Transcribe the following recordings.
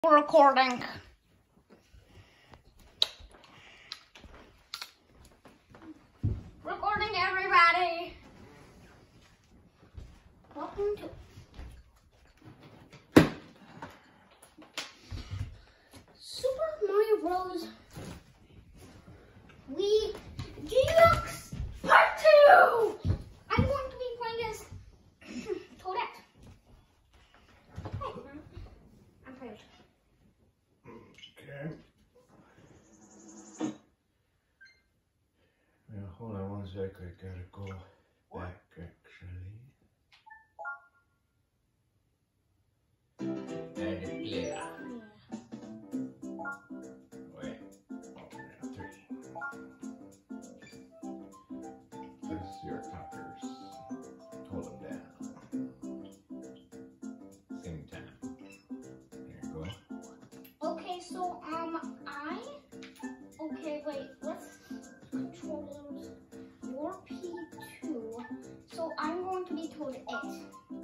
Recording. Recording, everybody. Welcome to Super Mario Bros. Wii Deluxe Part 2. I'm going to be playing as Toadette. Hi, I'm tired. Okay. Now hold on one sec, I gotta go back actually. And yeah. Wait. Oh, 3. Press your cockers. Hold them down. Same time. There you go. Okay, so wait, let's control those. Warp P2. So I'm going to be Toadette.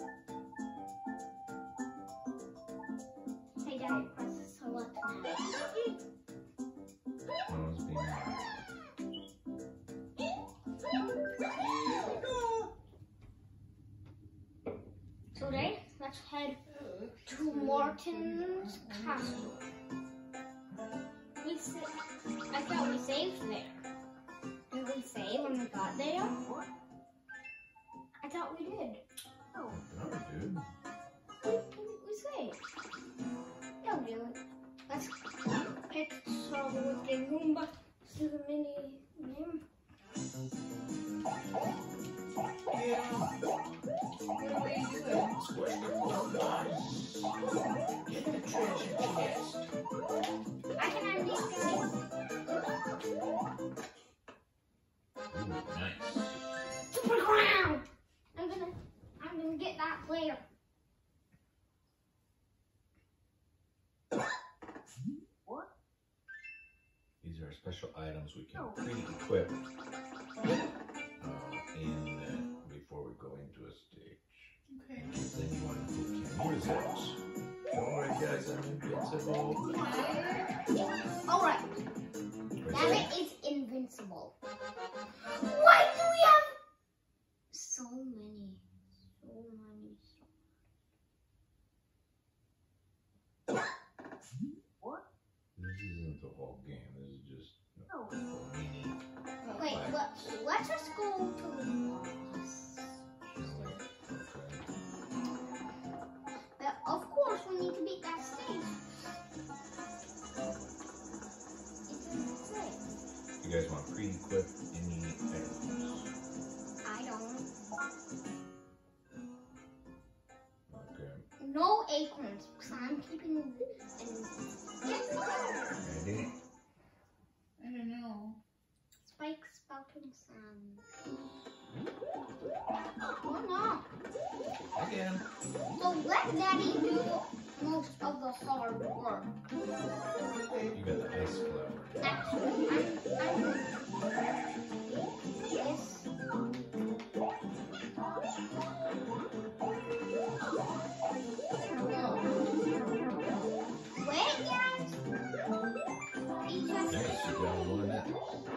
Hey, Daddy, press select now. Must be mine. So today, let's head to Martin's castle. I thought we saved there. Did we save when we got there? I thought we did. Oh. No, dude. We saved. Yeah, we did. Let's pick trouble with the Roomba. See the mini name. What are you doing? Squish the Get the treasure chest. I can have these guys. Ooh, nice. Super crown! I'm gonna get that later. What? These are special items we can pre-equip before we go into a stage. Okay. Is anyone who can use it? Don't worry, guys, I'm invincible. Alright. Rabbit is invincible. Why do we have so many? What? This isn't the whole game. This is just a mini. Wait, let's just go to the boss. Of course, we need to beat that stage. It doesn't say. You guys want pre-equip any items? I don't. Okay. No acorns, because I'm keeping them. Ready? I don't know. Spike spouting sand. Oh no. Again. So let Daddy do most of the hard work. You got the ice flower. Actually, I'm yes. Wait, guys. Nice, you got one next.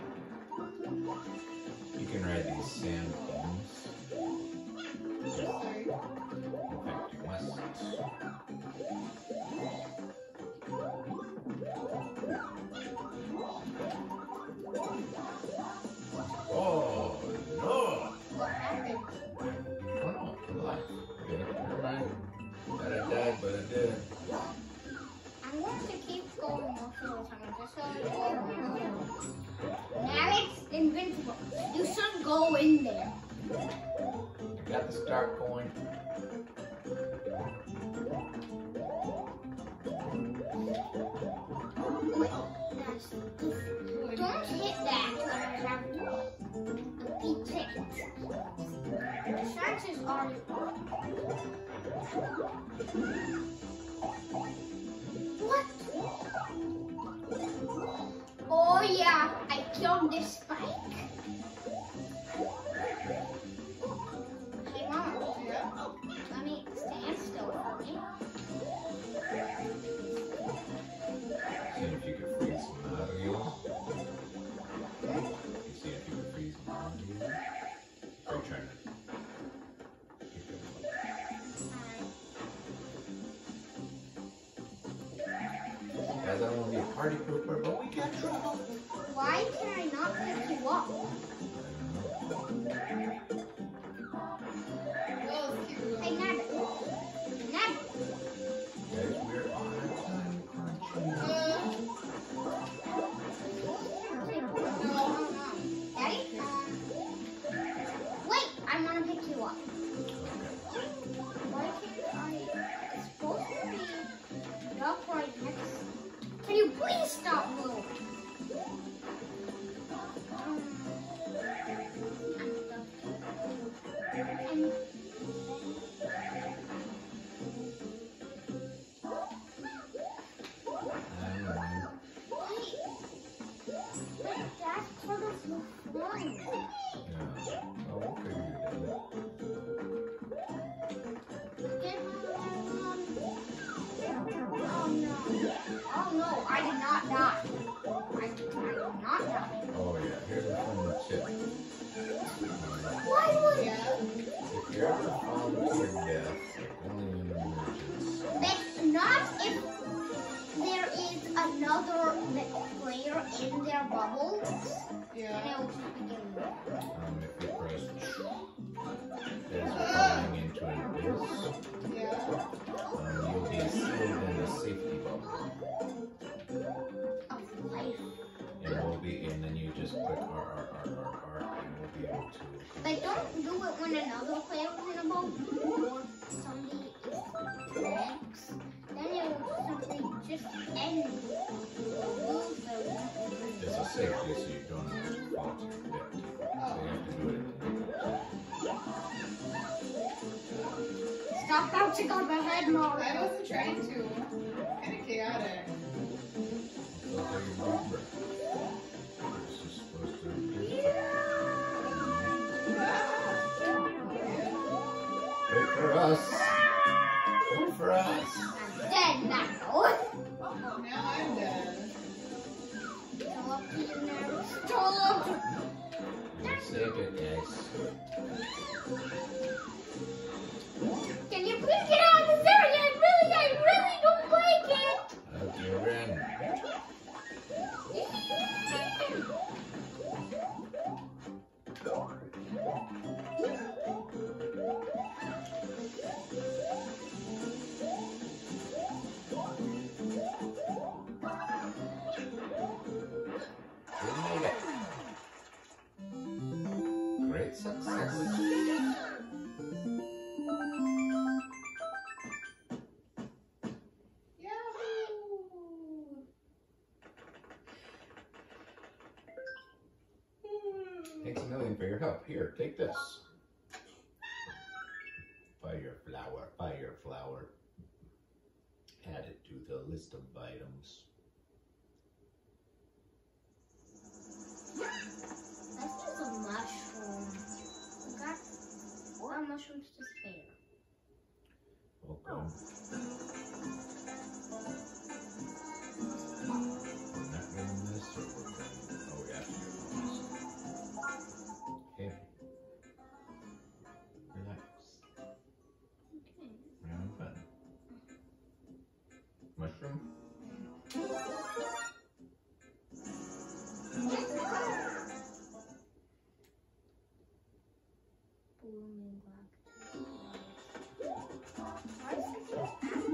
You can ride these sand bones. In fact, you must. Oh, no! What happened? Oh, no, I'm alive. Okay, never mind. Thought I died, but I did. I'm going to keep going most of the time, just so it's all around. Now it's invincible. You should go in there. I got the start going. Don't hit that. Be ticked. The chances are. What? Oh yeah, I killed this spike. Hey Mom, let me stand still for me. party pooper, but we get trouble. Why can I not pick you up? Oh, cute. Hey, Ned. Ned. Guys, we're on a time crunch. Daddy? Wait, I want to pick you up. Why can't I? It's supposed to be up right next. Can you please stop moving? And that's part of the fun. Yeah. Oh, we'll figure it out. Oh no, I did not die. I did not die. Oh yeah, here's a fun tip. Why would Yeah. If you're ever falling to your death, only in emergency. But not if there is another player in their bubble. Yeah. And it will just begin with. If you press as you're falling into an abyss, Yeah. you'll be sealed in a safety bubble. Of life. And then you just click R, and we'll be able to. But don't do it when another player is in a boat or somebody is next. Then it will simply just end. It's a safety so you don't have to fall to your death. So you have to do it. Stop bouncing on my head, Mom. I wasn't trying to. Kind of chaotic. So there you remember. This is supposed to be. Wait for us. Wait for us. I'm dead now. Now I'm dead. Still up to you now. Still up to Save it, guys. Can you please get out of this area? I really don't like it. Okay, we're in. We made it. Great success. Yahoo! Thanks a million for your help. Here, take this. Fire flower, fire flower. Add it to the list of items. That's just a mushroom. We got 4 mushrooms to spare. Welcome. We're not getting this, or we're going. Oh, we have to do this. Okay. Relax. Okay. We're having fun. Mushroom? Blooming black. Why is it so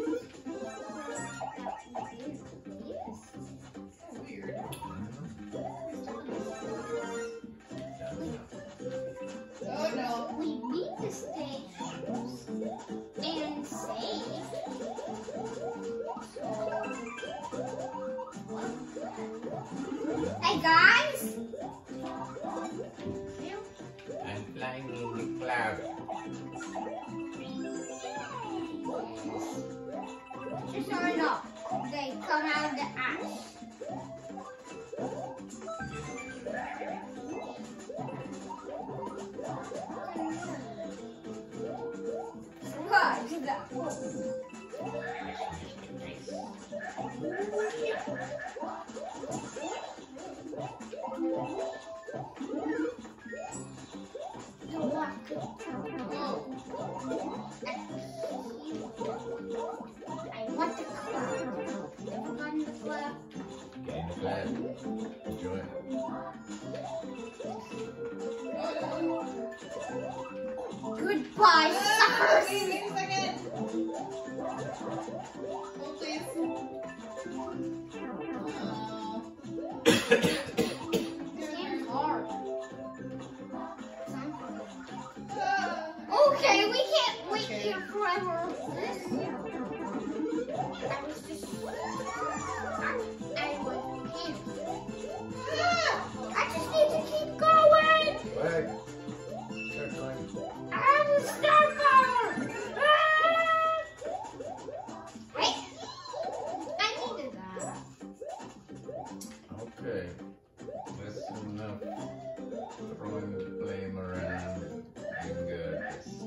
So weird. Oh no. We need to stay close and safe. Hey guys! I'm flying in the cloud. Just so you know, they come out of the ash. What? I want the cloud. Never mind the cloud. pie, suckers! Wait a second. Oh, please. Damn hard. Oh. Okay, we can't wait Okay. here forever. I was just... I was panicking. I just need to keep going! Wait. Start going. I'm a stalker! Wait! I needed that. Okay. That's enough throwing the blame around. Being good.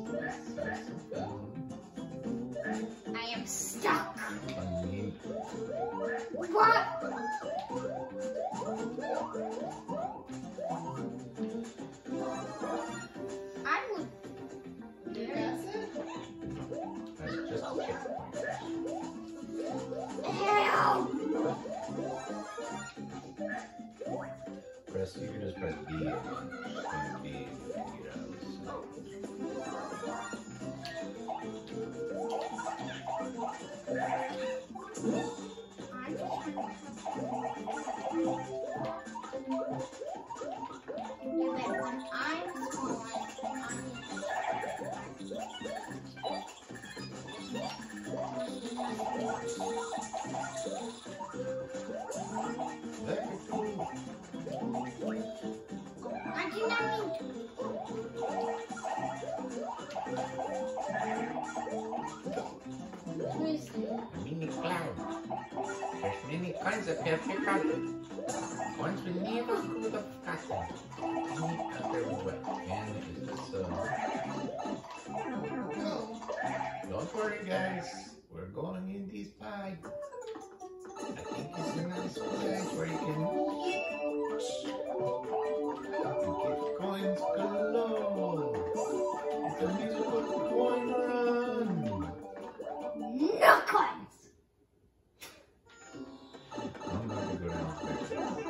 I am stuck. I need. What? I would... You pass it? That's just a checkpoint. Help! Press. You can just press B again. Just press B and you can get out. I'm just trying to... Yeah, but when I'm small, I do not mean to. Who is it? A mini cloud. There's many kinds of hair pickup. Ones we never could have gotten. Any other way. And it's Oh. don't worry guys. We're going in this pipe. I think it's a nice place where you can get coins galore. It's a musical coin run. No coins! I'm going to go downstairs.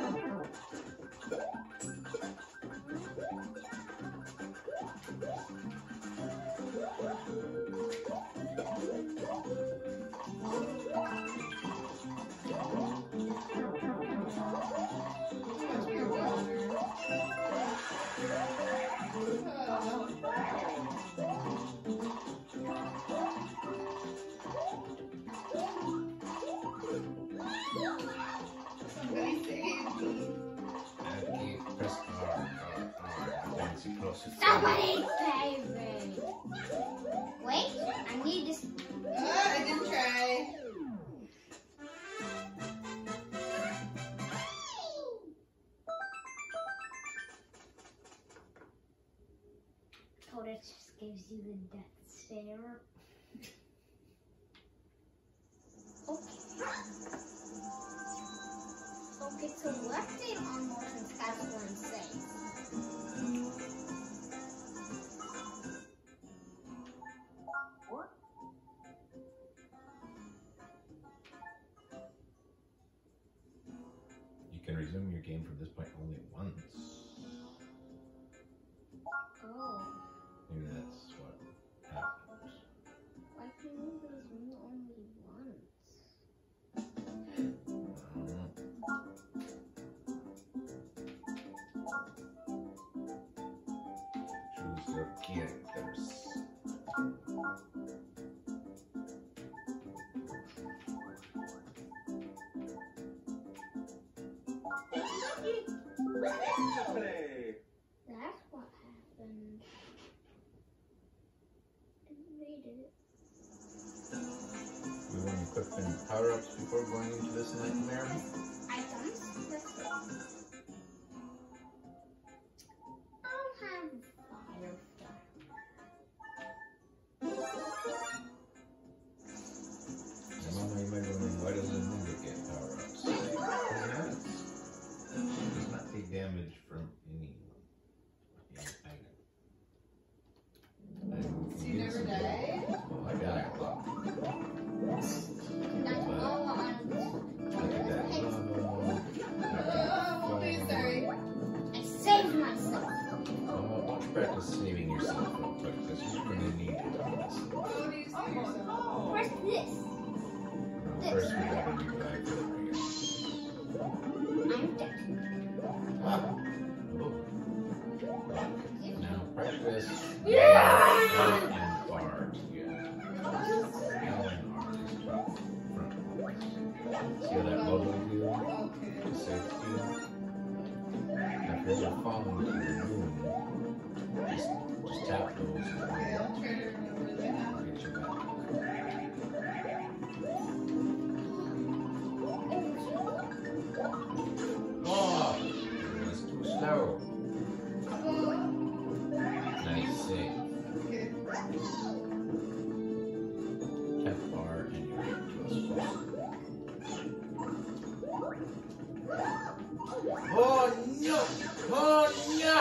Must be a water. Somebody save me. Okay, press R. Fancy closer. Somebody save me! Wait, I need this. I didn't try. Oh, that just gives you the death stare. Okay, so let's see on Morton's Castle and say. You can resume your game from this point only once. Oh, Maybe that's what happens. why can you resume only once? Choose your characters. That's what happened. Didn't read it. We want to equip any power-ups before going into this nightmare. Items. Let's see. I'll have firefly. Mama, you might be wondering, why doesn't Ninja get power-ups? It does not take damage from any item. And So you never died? Oh, I died a lot. That's all on. Look at that. Oh, please As you're falling to the moon, just tap those. Okay, I'll try to remember that. I'll get you back. Oh, that's too slow. Nice save. Okay. Tap bar and you're close. Oh no! Oh no!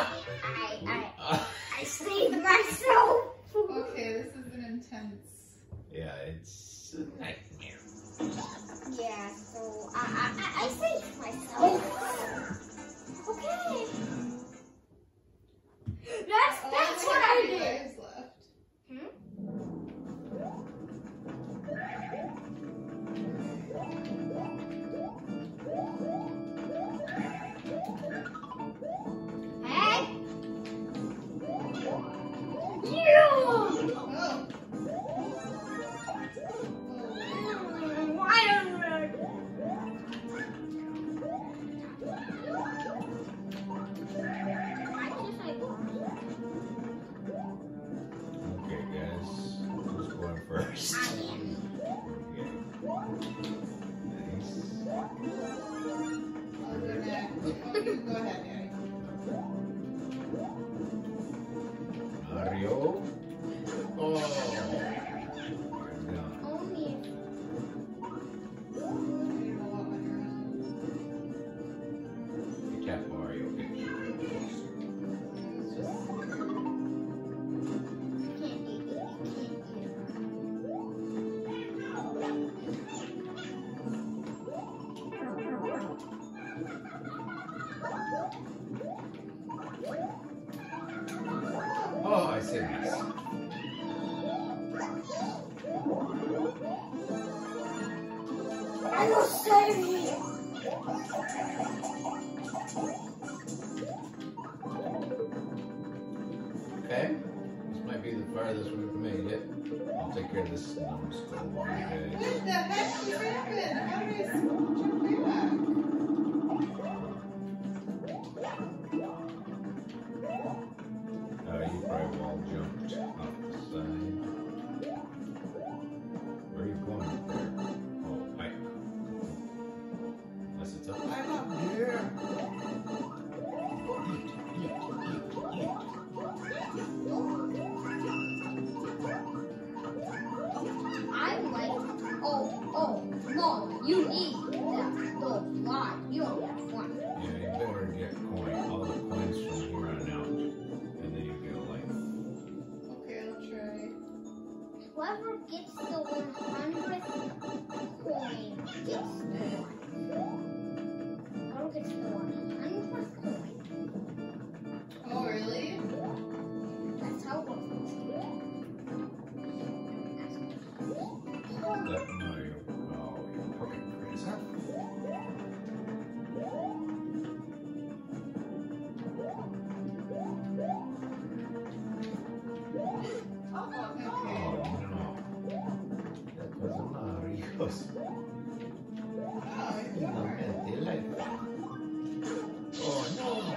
I saved myself. Okay, this is an intense. Yeah, it's a nightmare. Yeah, so I saved myself. Okay. That's what I did. Lives left. Hey. You. Oh. I don't know. Okay, guys, who's going first? I am. Okay. Nice. I'll go next. Oh, you go ahead, Daddy. Mario. Oh. You're done. Only I don't know what one you're on. You tap Mario. Get you closer. It's just can't eat it. Oh, I see this. I will save you. Okay. This might be the farthest we've made it. I'll take care of this numbskull while you guys. what the heck just happened? How did I jump back? You probably all jumped off the side. Where are you going there? Oh, right. Unless it's up. I'm up here. I'm like, oh, Mom, you need those lives. You only have one. Yeah, you better get all the coins from here on out. And then you get a life. Okay, I'll try. Whoever gets the 100th coin gets the one. Whoever gets the 100th coin. Oh, really? That's how it works. Let Mario. Oh, you pocket princess. Okay. Oh no. That was Mario's. Oh, it's yours. Finalmente life. Oh no.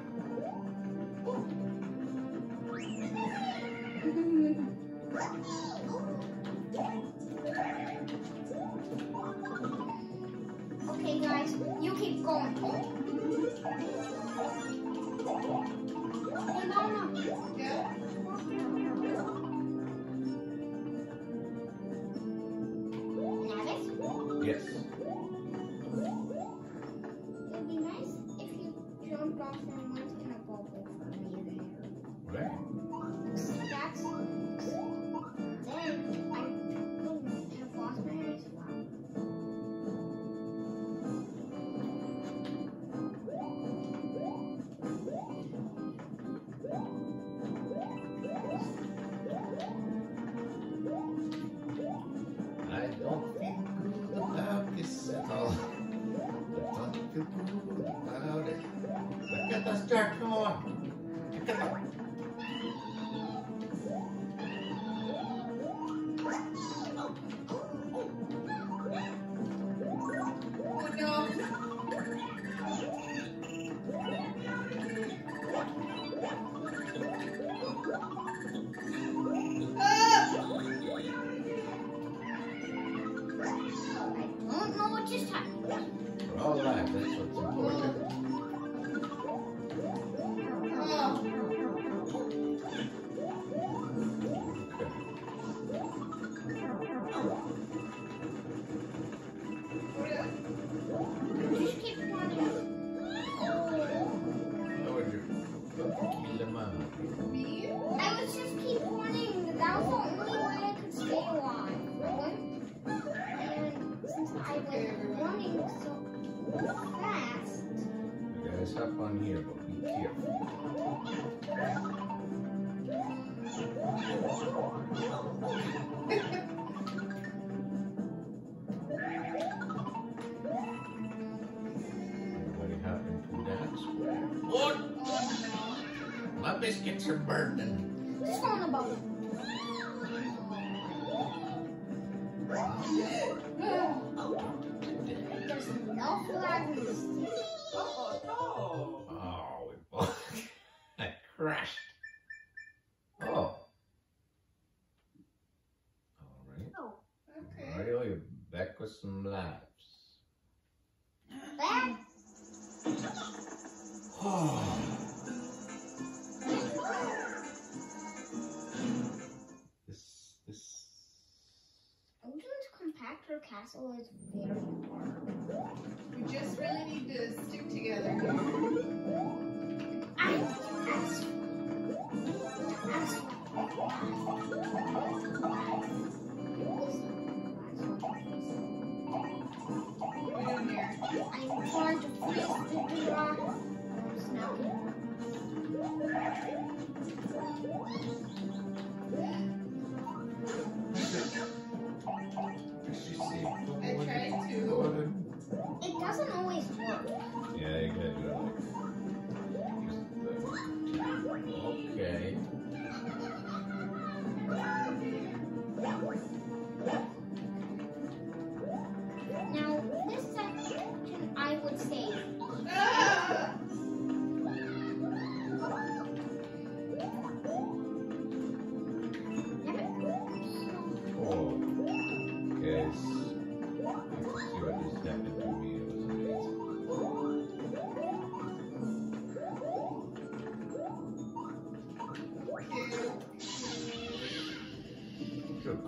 Okay, guys, you keep going. Hey, Mama. Yeah. Navis, Yes. it'd be nice if you jumped off and went in a bubble for me there. Right. That's then I wouldn't have lost my ice flower. I don't feel good about this at all. I don't feel good about it. Look at the start going. Look at the... Oh, no. Just keep running. Me? I was just keep running. That was the only way I could stay alive. And since I was running so fast, You guys hop on here, but be careful. Everybody hop into that square. What? My biscuits are burning. just go on a boat. There's no flag in this. Oh, Oh, we both I crashed. Oh. Alright. Oh, okay. Mario, you're back with some lives. that. Oh. This. Ocean's compactor castle is very hard. We just really need to stick together here. What are we doing here? I'm trying to freeze the dragon. Snapping. I tried to. It doesn't always work. Yeah, you gotta do it like. Okay. Now, this section I would say. Ah! Oh, guys. You see what just happened to me. It was amazing. Look.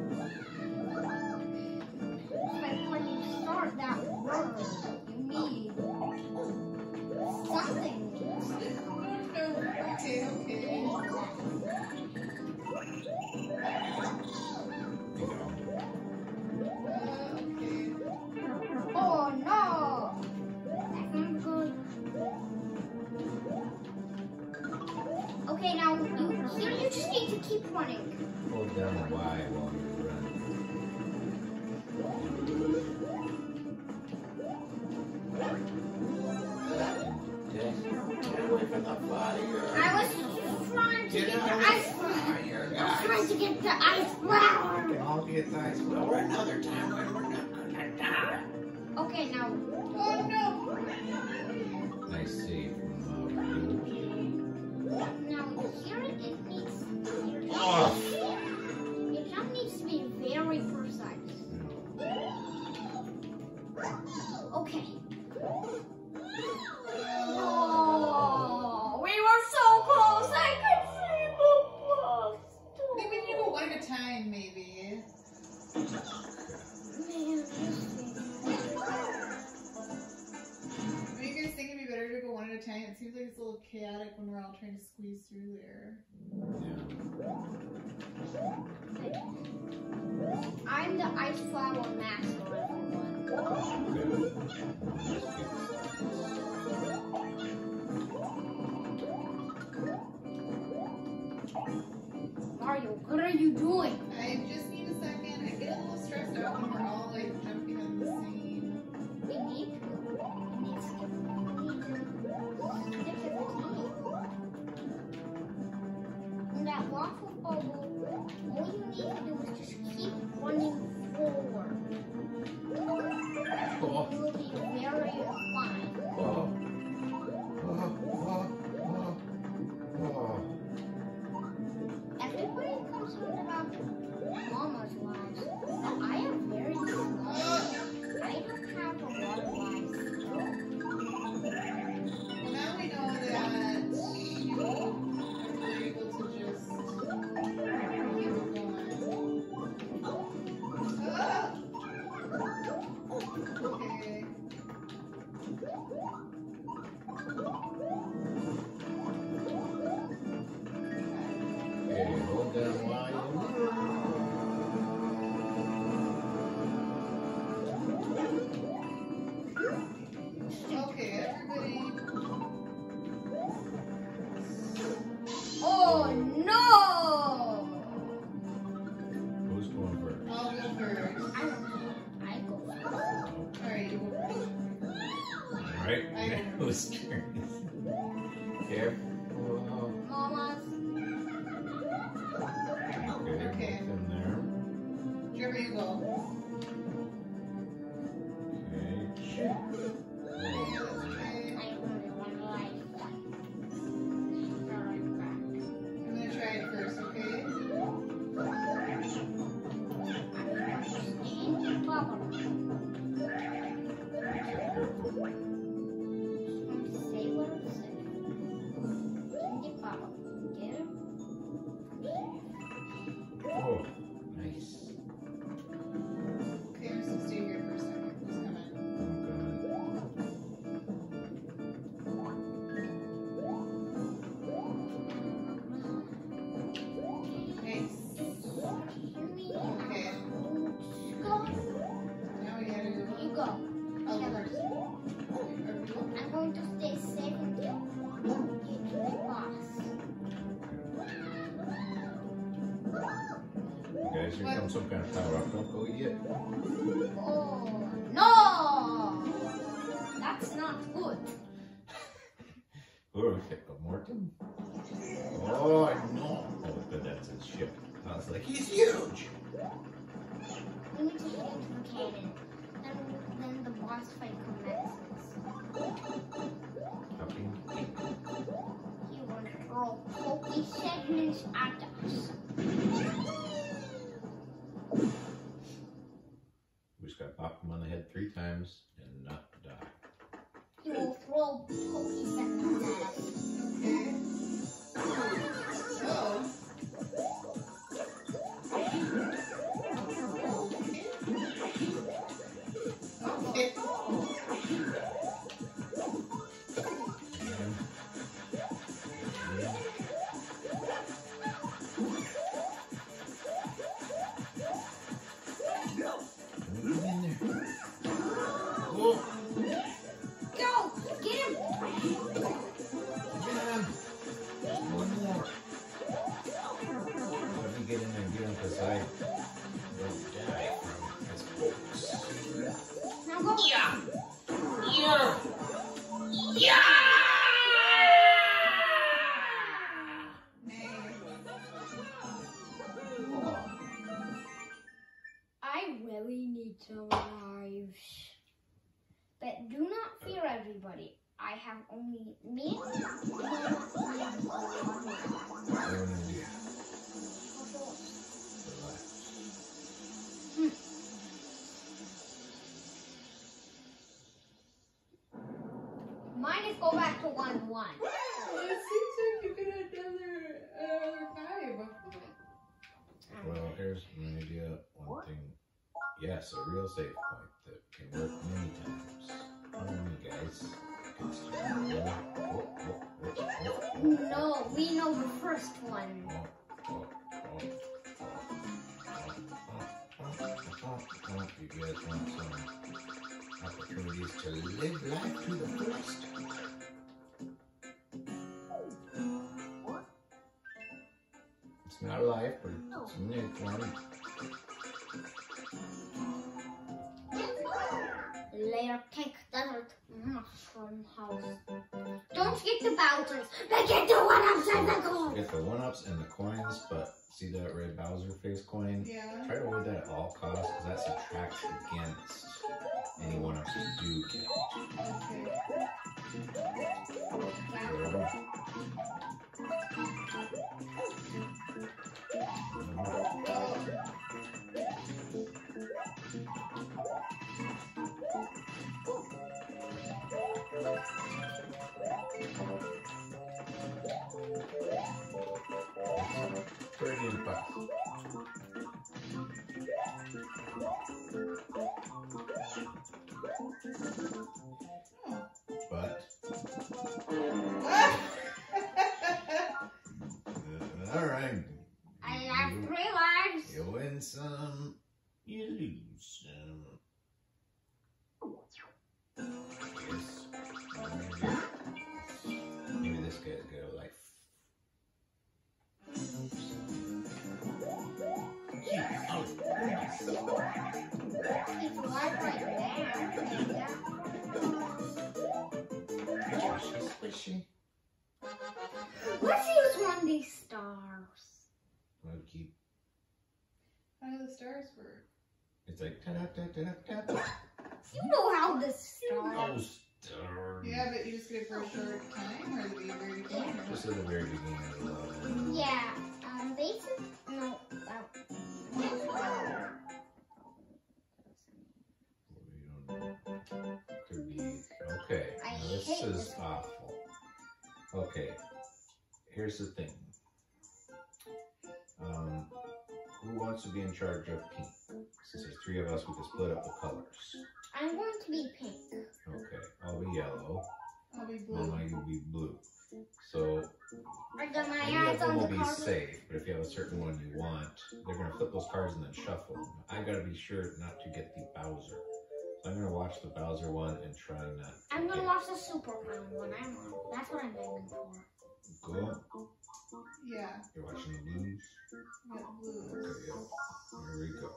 Like when you start that word, you need something. Okay, okay. You know. Okay. Oh no! That's not good. Okay, now you just need to keep running. Hold down Y while you run. Get away from the fire. I was trying to get the ice. fire, I was trying to get the ice flower. I'll get the ice flower another time when we're not gonna die. Okay, now. Oh no! Nice save from Now here it needs. Oh. Your jump needs to be very precise. Okay. Oh, we were so close. I could see the bus. I think we need to go one at a time, maybe. Man, this thing. Do you guys think it'd be better to go one at a time? It seems like it's a little chaotic when we're all trying to squeeze through there. I'm the ice flower master, everyone. Mario, what are you doing? I just need a second. I get a little stressed out when we're all like jumping on the same. We need to. We need to stick to the team. And that waffle bubble, all you need to do is just keep running forward. Oh. It will be very fun. Oh. Everybody concerned about Mama's lives. I am very Right? I know. It was curious. Careful. Mamas. Okay, both in there. Whichever you go. Okay. I only want life. I'm gonna try it first, okay? And bubble. Say what I'm saying. In the bubble. Get it? Oh, nice. Okay, I'm just gonna stay here for a second. Who's coming? Nice. Okay. Go. Now we gotta go. You go. I'll go first. Okay, I'm going to stay safe until you get to the boss. Guys, here comes some kind of power up. Don't go yet. Oh, no! That's not good. Oh, Morton. Oh, no. Oh, but that's his ship. I was like, he's huge. We need to hit into the cannon. Then the boss fight commences. Okay. He will throw pokey segments at us. We just gotta pop him on the head 3 times and not die. He will throw pokey segments at us. okay. Oh. Okay. Oh, Go! Get him! get him! One more. Let me get in there and get him because I don't die from his pokes. Now go! Yeah! I really need some lives. But do not fear, everybody. I have only me. Mine is go back to 1-1. It seems like you could have done another 5. Well, here's an idea. One thing. Yes, a real save point that can work many times. Follow me, guys. No, we know the first one. You guys want some opportunities to live life to the fullest? It's not a life, but it's a new one. Later, take desert mushroom house. Don't get the Bowsers, but get the 1-ups and the gold. Get the 1-ups and the coins, but see that red Bowser face coin? Yeah. Try to avoid that at all costs, because that subtracts against any 1-ups you do get. Pretty fast. But all right. I have 3 lives. You win some, you lose some. Yes. Maybe this guy's got a life. is she? Let's use one of these stars. I'll keep. How do the stars work? It's like ta da da da da da. You know how this Oh, starts. star. Yeah, but you just get it for a short time, or the very beginning? Just at the very beginning of the level. Yeah. Basically, no. We don't know. Could be. Okay. I Now this hate is this. awful. Okay. Here's the thing. Who wants to be in charge of pink? Since there's 3 of us, we can split up the colors. I'm going to be pink. Okay. I'll be yellow. I'll be blue. Mama, you'll be blue. So I got my any eyes of them on will the be card. safe, but if you have a certain one you want, they're going to flip those cards and then shuffle them. I got to be sure not to get the Bowser. So I'm going to watch the Bowser one and try not to I'm gonna get- watch the Super Crown one. That's what I'm aiming for. Go. Yeah, You're watching the blues. we got blues. Okay, yeah. Here we go.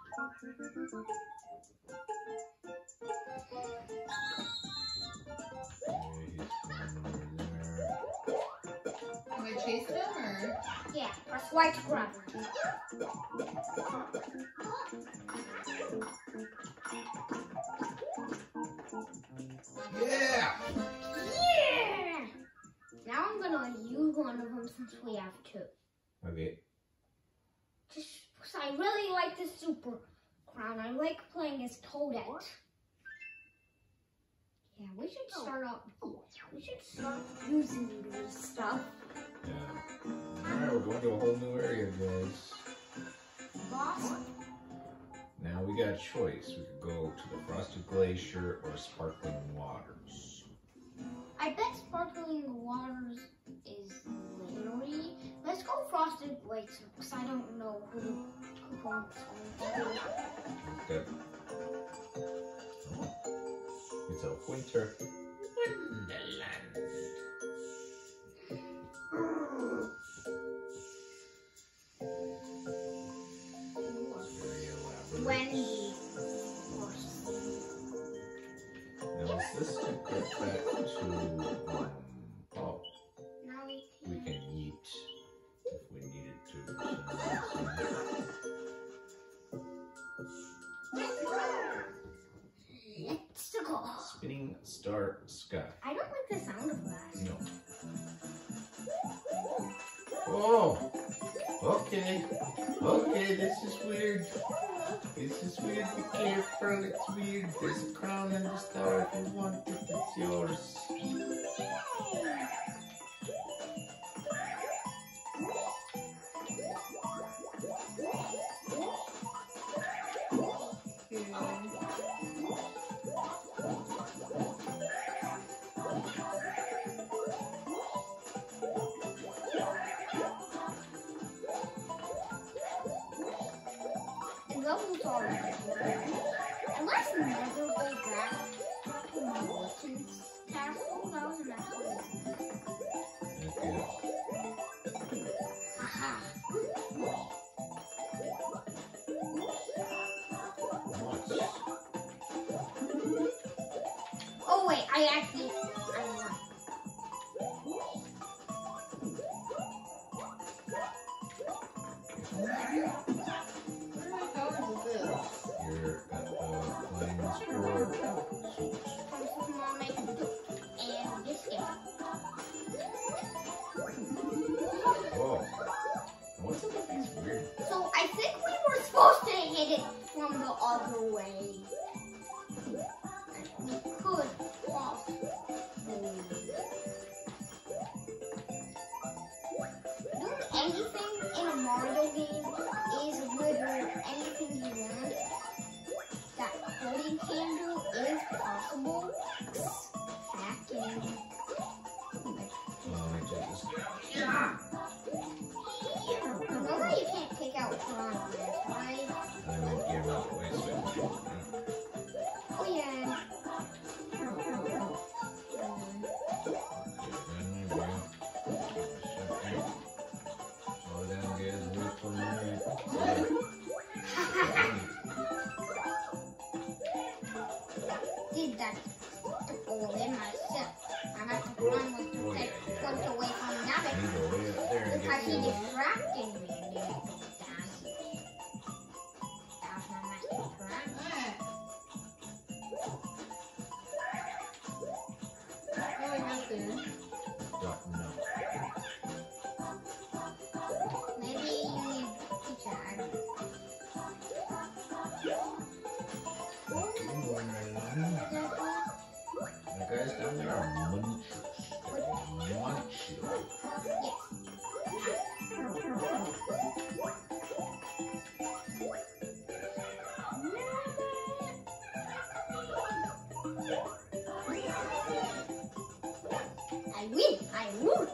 Okay, he's going over there. Am I chasing him, or? Yeah, press Y to grab her. Yeah! Yeah! Now I'm gonna use one of them since we have 2. Okay. Just because I really like the Super Crown. I like playing as Toadette. Yeah, we should start up. We should start using this stuff. Yeah. Alright, we're going to a whole new area, guys. Boss. Now we got a choice. We could go to the Frosted Glacier or Sparkling Waters. I bet Sparkling Waters is glittery. Let's go Frosted Glacier because I don't know who owns Okay. It's a winter wonderland. Very elaborate. Wendy. Of course. Now is this to get back to oh, Now we we can. can eat if we needed to. for some reason. Let's go. Spinning Star Sky. I don't like the sound of that. No. Oh, okay. Okay, this is weird. This is weird. Be careful, it's weird. There's a crown and a star. If you want it, it's yours. The levels are and let's never go back to Morton's castle. That was an accident. Okay. Haha. Nice. Oh wait, I actually won. What kind of powers is this? You're at the Flying Sport suit. From Super Mario Maker 2 and this game. Oh. What's up with these weird? So I think we were supposed to hit it from the other way. We could possibly. Doing anything in a Mario game is literally anything you want that coding can do is possible. Hacking. I take this. You know how you can't take out piranhas, right? I won't give up. Wait a second. Oh yeah. Slow down, guys. Wait for me. Did that all in myself. I have to run with distracting me. That's not my distraction. Going up there. Don't know. Maybe you need pizza. I don't know. Okay, going right along. The guys down there are munchers. Munchers. I win! I won!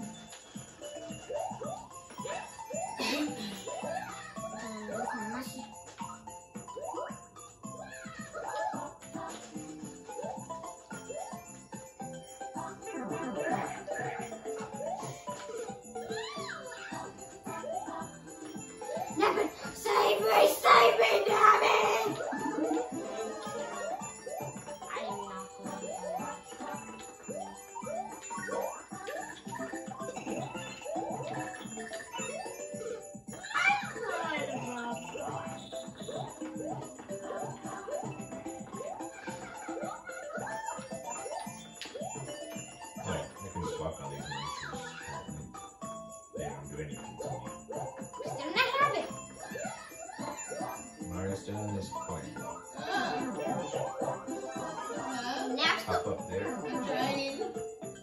Nabbit! Save me! Save me, Nabbit! I am not going to Oh, I can swap on these munchers. They don't do anything to me. Still not have it. Mario's still in this point. Next Hop up there. I'm trying. You're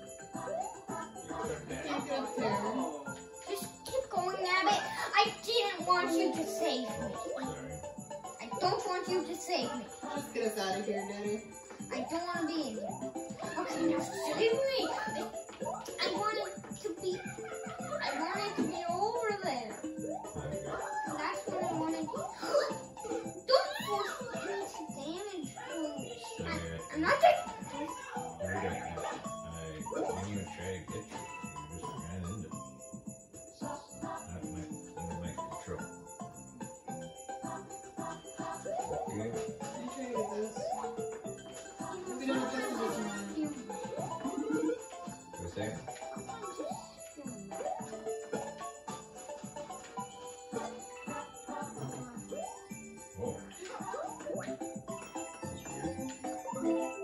dead. Can't get up there. Just keep going, Nabbit. I didn't want you to save me. Sorry. I don't want you to save me. Just get us out of here, Daddy. I don't want to be in here. Okay, now save me. I wanted to be over there. That's what I wanted. Don't force me to damage me. I'm not taking this. I didn't even try to get you. You just ran into me. It's not under my control. Okay. I'm trying to get this. We don't have this one. What's that? Oh. That's weird.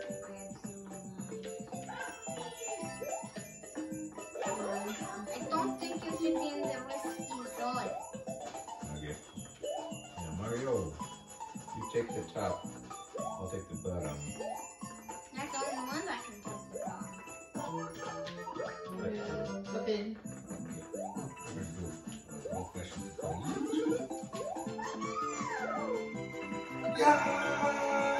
I don't think you should be in the risky zone. Okay. Now, Mario, you take the top. I'll take the bottom. That's the only one that can take the ball. Okay. We're gonna do old-fashioned clean. Yeah!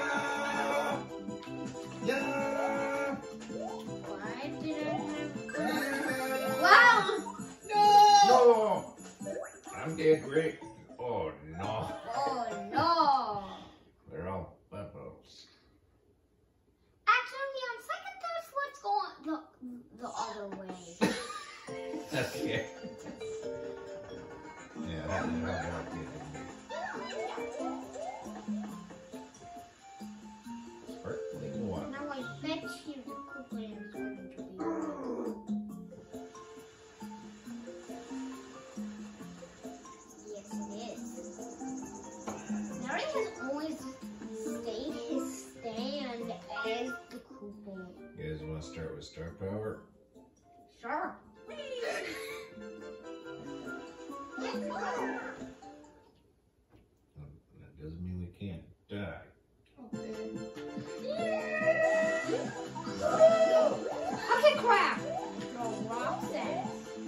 Yeah! Why did I have... Wow! No! No! I'm dead great. Oh no. Oh no! They're all bubbles. Actually, on second thoughts, let's go the other way. Okay. Yeah, that'll be it. Sparkling water. Now I bet you the Koopa is going to be red. Yes, it is. Larry has always stayed his stand as the Koopa. You guys want to start with star power? Sure. That doesn't mean we can't die. Okay, crap. No, Rob says.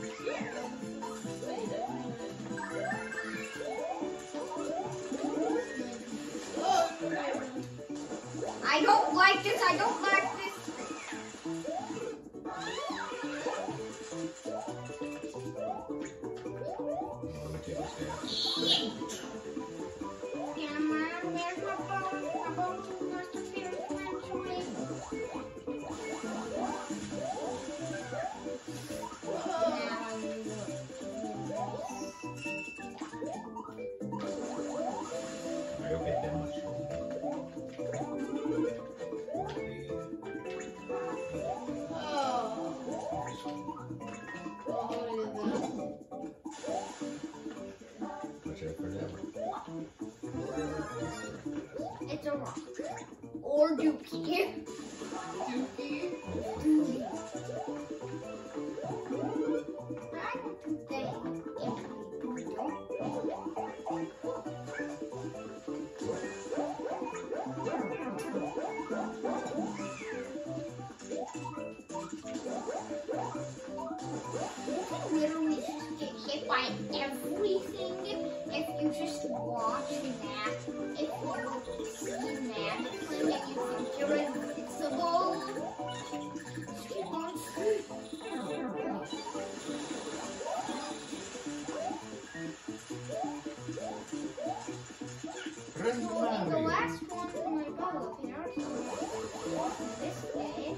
I don't like this. I don't like this. Let me take this down. Alright, you'll get that much. For the Dookie. Dookie. I don't think they literally just get hit by everything if you just watch that. If you see that, that you think you're invincible. Just keep on Run, the Mario. last one might go up here. So this stage.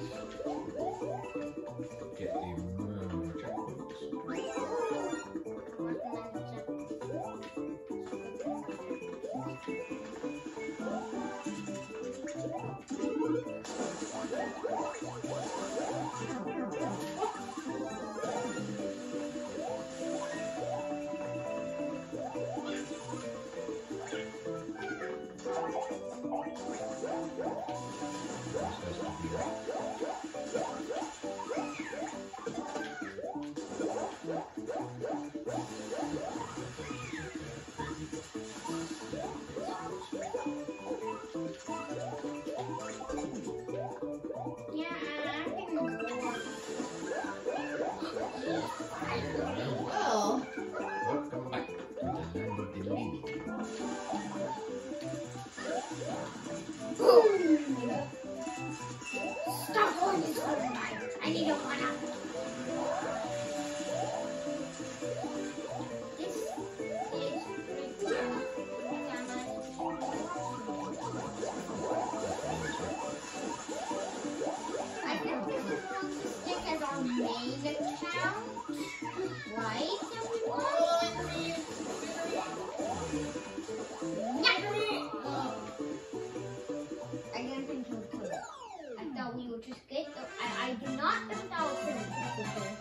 Get the checkbooks. Yeah, I'm getting bored. Well, Welcome back to the land of the living. Boom! Stop going this way. I need to run out. This is pretty I think this is supposed to stick as our main account, right, everyone? I didn't think you could. I thought we would just get the. I do not think that was going to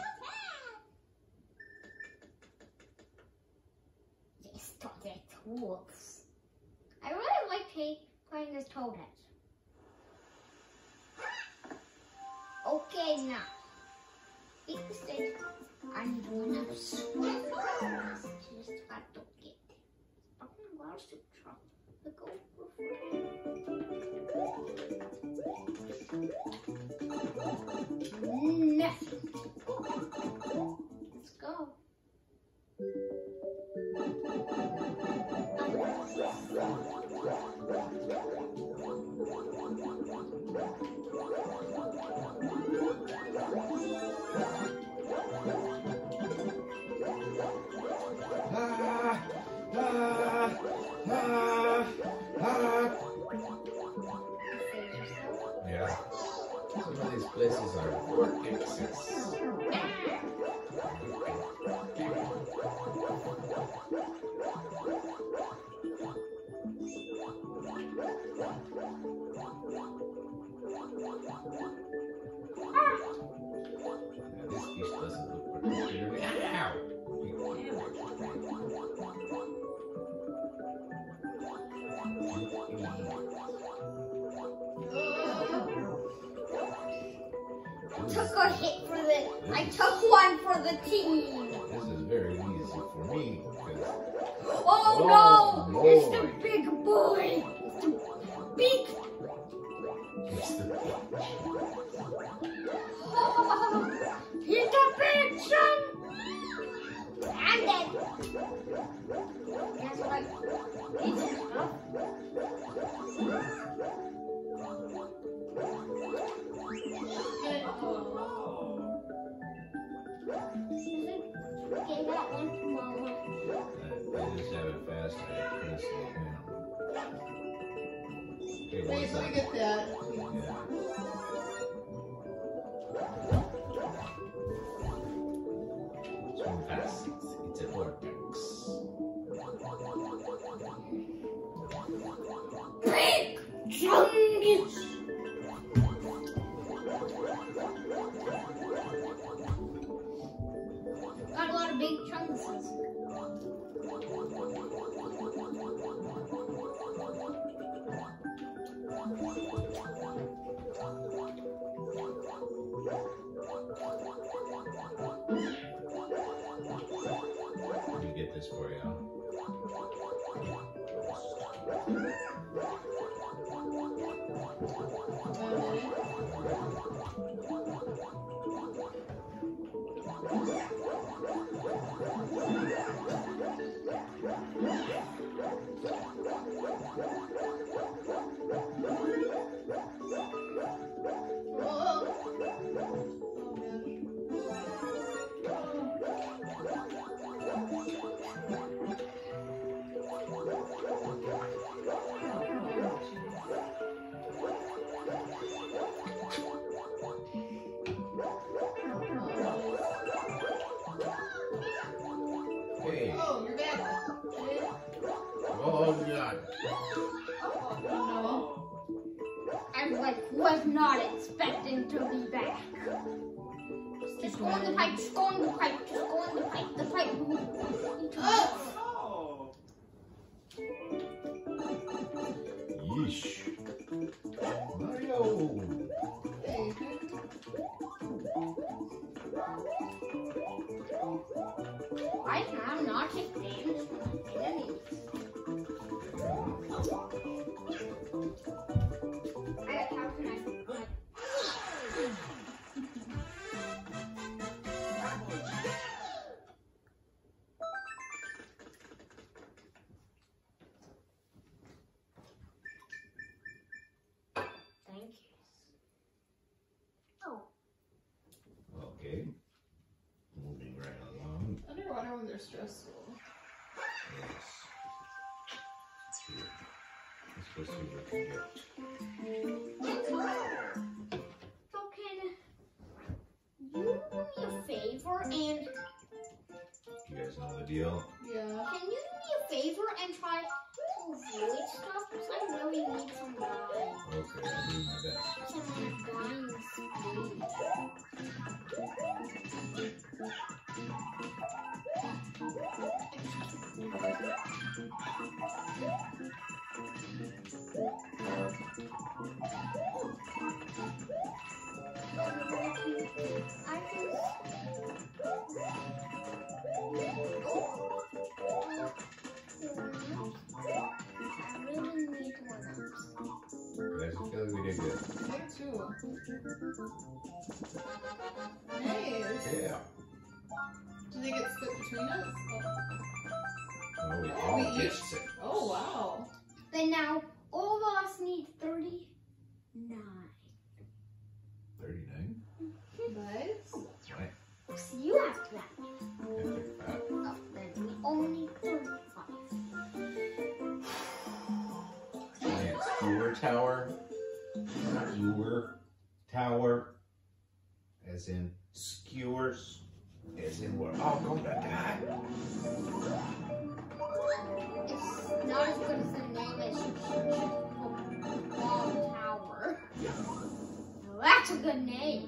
Yes, they're tools. I really like playing as Toadette. Okay, now. Instead, I'm going to swim. Just got to get. I'm going to drop the Nothing. Let's go. Yeah. Some of these places are vortexes. Now, this fish doesn't look particularly. Ow! Took a hit for the. I took one for the team. This is very easy for me because Oh no! boy. It's the big boy. It's the big. it's the He's the big son. I'm dead. That's what. It's enough. Okay, that one smaller. I just have it fast. I couldn't slow it down. Okay, wait, what's let me that? get that. Yeah. Swim fast. It's a vortex. Big chungus. Got a lot of big chunguses. Hey. Oh, you're back. Oh, God. Oh, I was not expecting to be back. Just go in the pipe, just go in the pipe, just go in the pipe. The pipe. Oh! Yeesh. Mario. Hey. I am not his names. Enemies. How can I? Thank you. Oh. Okay. Moving right along. Underwater when they're stressful. Yes. Let's go see what we can get. So can you do me a favor and You guys know the deal? Yeah. can you do me a favor and try to avoid stuff? Because I really need some guys. Okay, I'll do my best. Some dying speed. I really need one-ups. You guys feel like we did good. Me too. Nice. Yeah. Do they get split between us? Well, we We all each- guessed it. Oh, wow. Then now all of us need 39. 39? Nice. Right. So you have that. Yeah, Oh, then we only need 35. Giant skewer tower. Not skewer. Tower. As in skewers. As in we're all going to die. It's not as good as the name as Bomb Tower. Now that's a good name.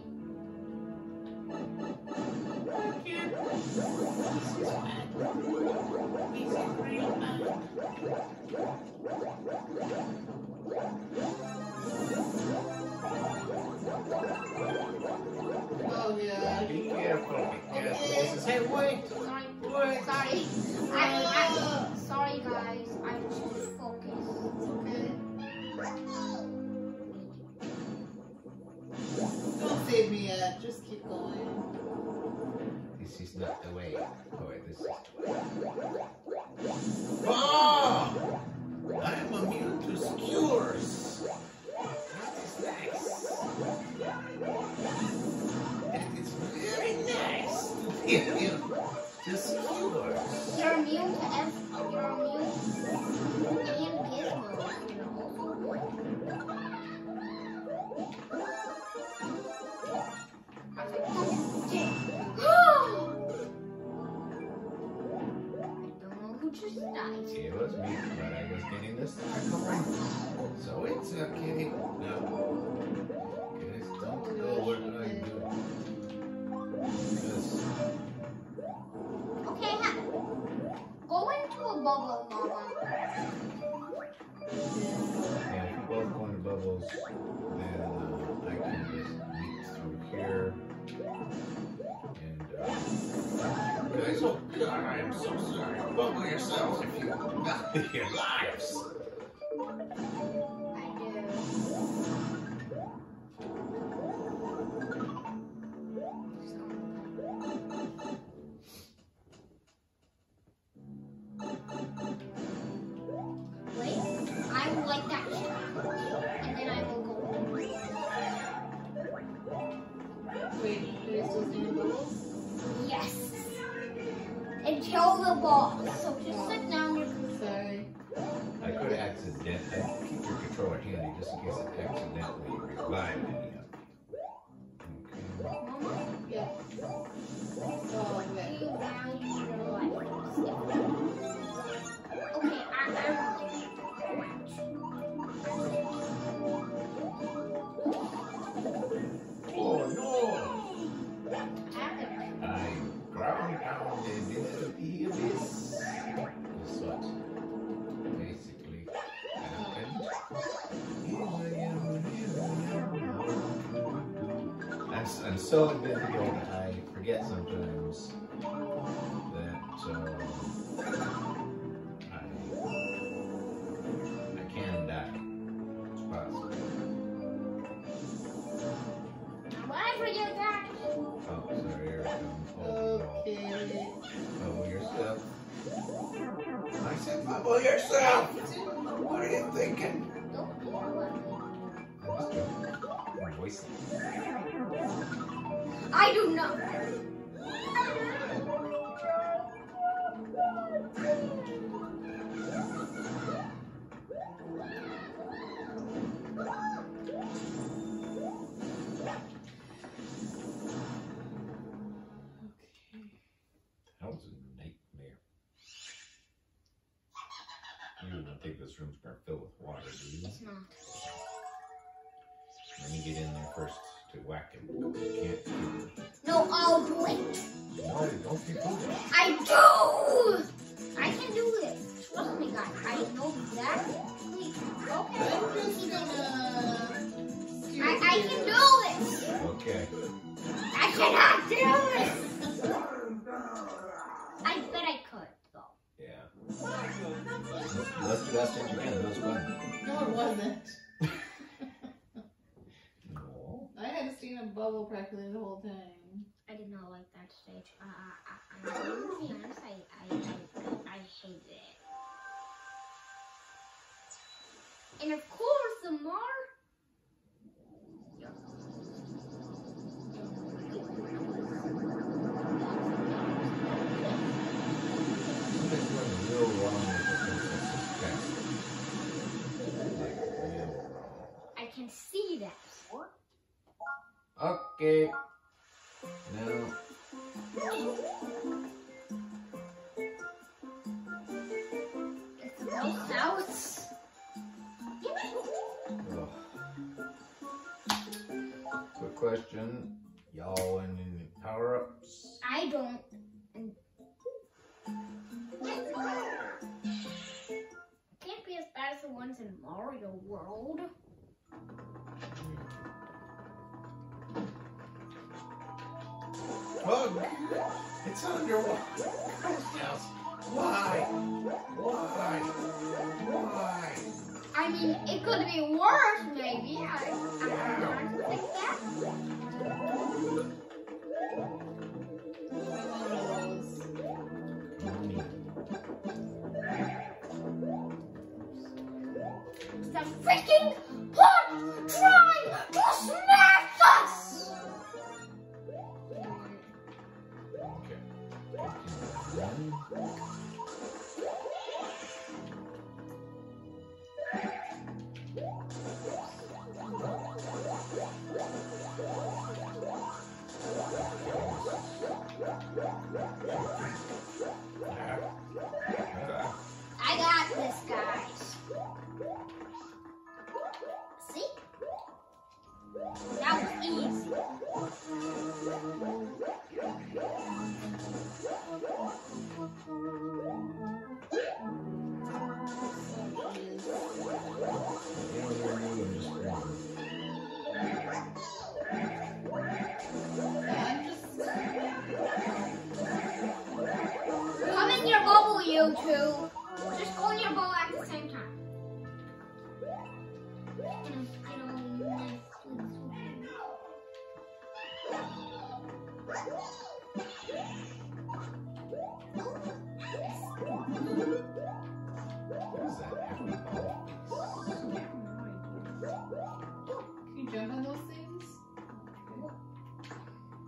Oh, yeah. Be careful because this is. Hey, wait! Sorry. Wait! Sorry. Sorry guys. I was just focused. Okay. Don't save me yet. Just keep going. This is not the way. Oh, wait, this is the way. Oh! I'm immune to skewers. That is nice. And it's very nice to be immune to skewers. You're immune to everything. You're immune and gizmos, you know. Just died. It was me, but I was getting the star going. So it's okay. No. Guys, don't go where I do. Because Okay, go into a bubble, Mama. yeah, if we both go into bubbles, then I can just meet through here. And guys, oh God, I am so sorry. Bubble yourselves if you value your lives. I do. Wait, are you still seeing the bubbles? Yes. Until the ball. So just sit down. Sorry. I could accidentally keep your controller handy just in case it accidentally revived me. Mama, Yeah. Oh, okay. you value your life. Okay, I'm Oh no! I ground down into the abyss. That's what basically happened. I'm so invisible that I forget sometimes that I can die. It's possible. Whatever you got. Oh, sorry, here it comes. Oh, no. Okay. Bubble yourself. I said bubble yourself! What are you thinking? Don't do it. I'm just joking. I'm voicing. I do not. That was a nightmare. You don't think this room's gonna fill with water, do you? It's not. Let me get in there first to whack him. You can't do it. No, I'll do it. No, don't you do that. I do. I can do this. Trust me, guys. I know exactly. Okay. I'm just gonna. I can do this. Okay. I cannot do this. I bet I could, though. Yeah. Let's do that thing again. That was fun. No, it wasn't. No. I had to stay in a bubble practically the whole time. I did not like that stage. I'm to be honest, I hated it. And of course, the more. Something's going real wrong with the princess's castle. Like, real wrong. I can see that. Okay. Now, It's no house. ugh. Quick question. Y'all in any power-ups? I don't. Can't be as bad as the ones in Mario World. Bug! It's underwater. House. Why? Why? Why? I mean, it could be worse, maybe. I don't think that. The freaking pot trying to smash us! Okay. Continue. I got this, guys. See? That was easy. Come in your bubble, you two. Just go in your bubble at the same time. What is that? Happy ball? Can you jump on those things?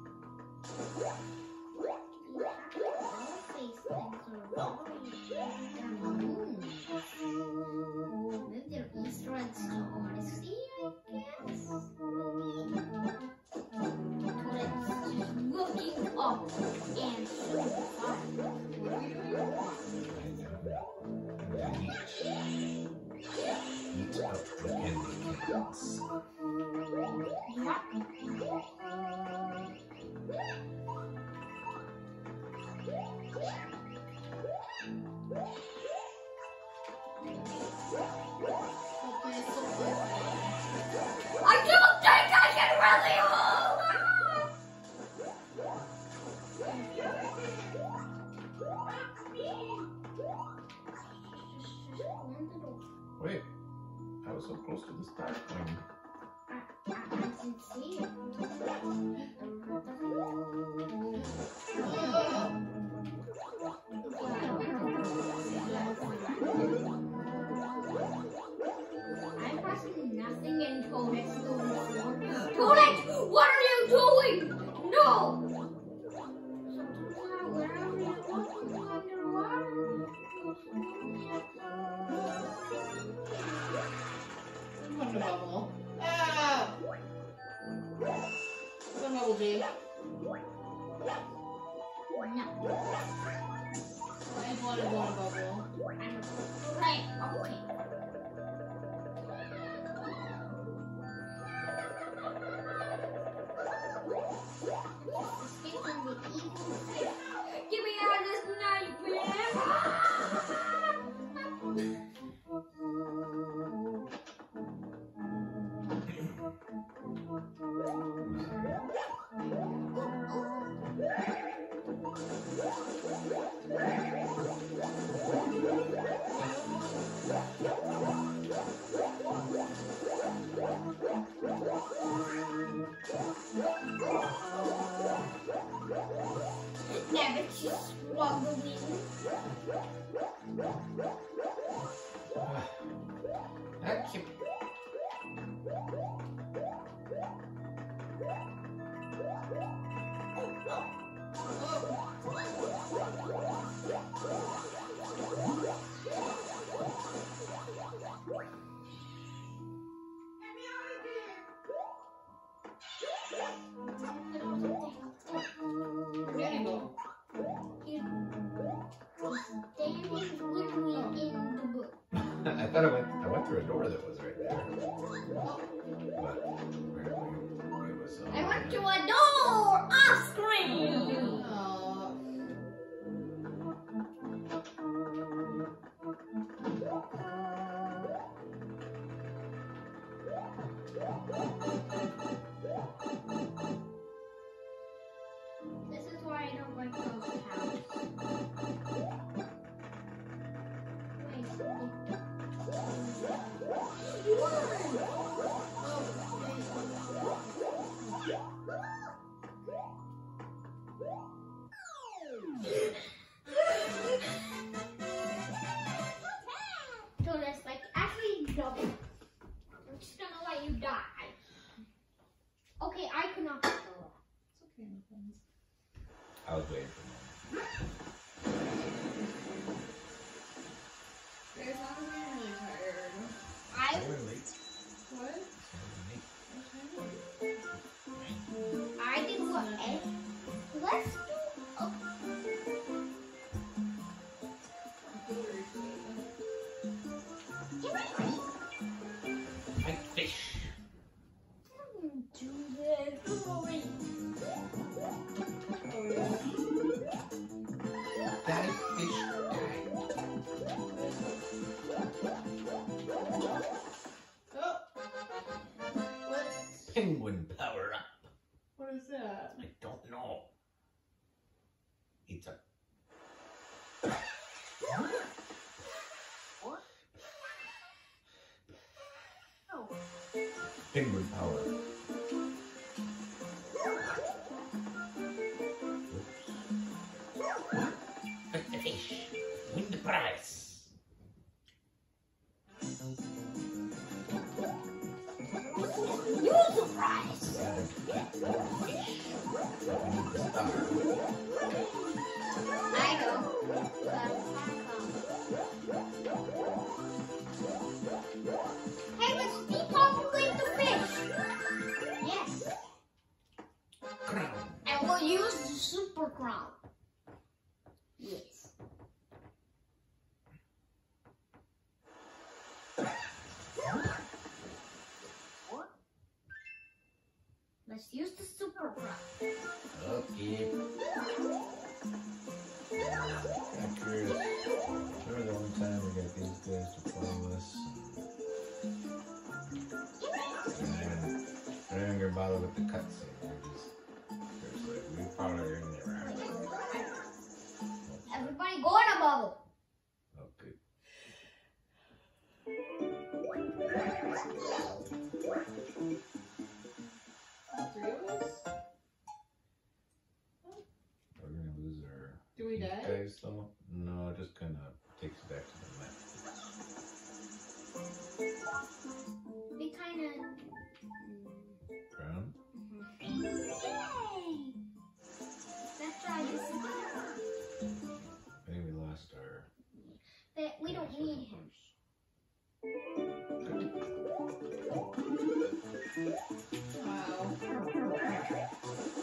bubble, Jay. No. I want a bubble. Right, okay. Escape from the evil fish. Get me out of this nightmare! Never just swallowing. Achoo. Where did he go? Standing with me in the book. I thought I went through a door that was right there. But where it was I went to a door off screen. Oh. This is why I don't like those cows. So that's like actually double. I'm just gonna let you die. Okay, I could not control It's okay, my friends. I was waiting for Guys, I'm really tired. I late. What? I did what? Let's do. Oh, get ready. Like fish. Do this. Hurry. Daddy fish. Daddy. Oh! What? Penguin power up. What is that? I don't know. It's a penguin power. Catch the fish. Win the prize. You surprise. I know. Hey, let's depopulate the fish. Yes. Crown. And we'll use the super crown. Yes. Let's use the super crown. Okay. I'm curious. Remember the one time we got these guys to play with us? And they're not gonna bother with the cutscene. They're just like, we follow your never. Everybody go in a bubble. Okay. All three of us? We're gonna lose our Do we die? guys though? No, it just kinda takes you back to the map. We kind of. Crown? Yay! Let's try this again. I think we lost our. But we don't need him. Wow.